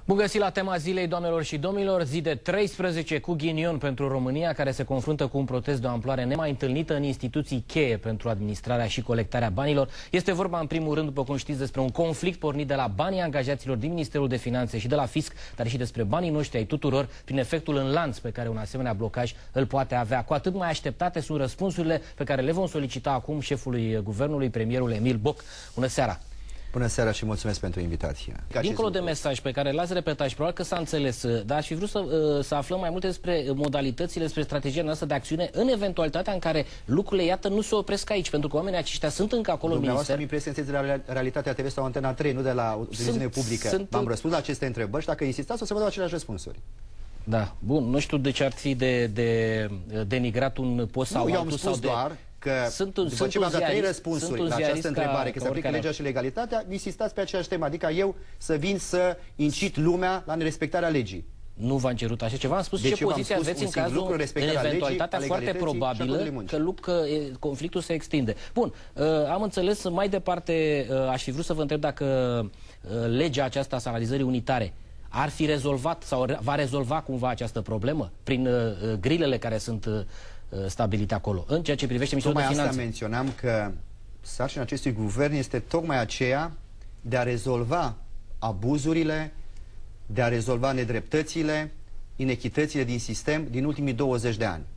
Bun găsit la tema zilei, doamnelor și domnilor. Zi de 13 cu ghinion pentru România, care se confruntă cu un protest de o amploare nemai întâlnită în instituții cheie pentru administrarea și colectarea banilor. Este vorba, în primul rând, după cum știți, despre un conflict pornit de la banii angajaților din Ministerul de Finanțe și de la Fisc, dar și despre banii noștri ai tuturor, prin efectul în lanț pe care un asemenea blocaj îl poate avea. Cu atât mai așteptate sunt răspunsurile pe care le vom solicita acum șefului guvernului, premierul Emil Boc. Bună seara! Bună seara și mulțumesc pentru invitație. Dincolo de mesaj pe care l-ați repetat și probabil că s-a înțeles, dar aș fi vrut să aflăm mai multe despre modalitățile, despre strategia noastră de acțiune în eventualitatea în care lucrurile, iată, nu se opresc aici, pentru că oamenii aceștia sunt încă acolo în minister. Dumneavoastră mi prezenteți de la Realitatea TV sau Antena 3, nu de la o televiziune publică. V-am răspuns la aceste întrebări și dacă insistați o să vă dau aceleași răspunsuri. Da, bun, nu știu de ce ar fi de denigrat un post sau eu altul. Am spus doar că după ce v-am dat 3 răspunsuri la această întrebare, că se aplică legea și legalitatea, insistați pe aceeași temă, adică eu să vin să incit lumea la nerespectarea legii. Nu v-am cerut așa ceva, am spus ce poziție aveți în cazul, în eventualitatea foarte probabilă că conflictul se extinde. Bun, am înțeles, mai departe aș fi vrut să vă întreb dacă legea aceasta salarializării unitare ar fi rezolvat sau va rezolva cumva această problemă prin grilele care sunt stabilite acolo, în ceea ce privește Ministerul de Finanțe. Tocmai asta menționam, că sarcina acestui guvern este tocmai aceea de a rezolva abuzurile, de a rezolva nedreptățile, inechitățile din sistem din ultimii 20 de ani.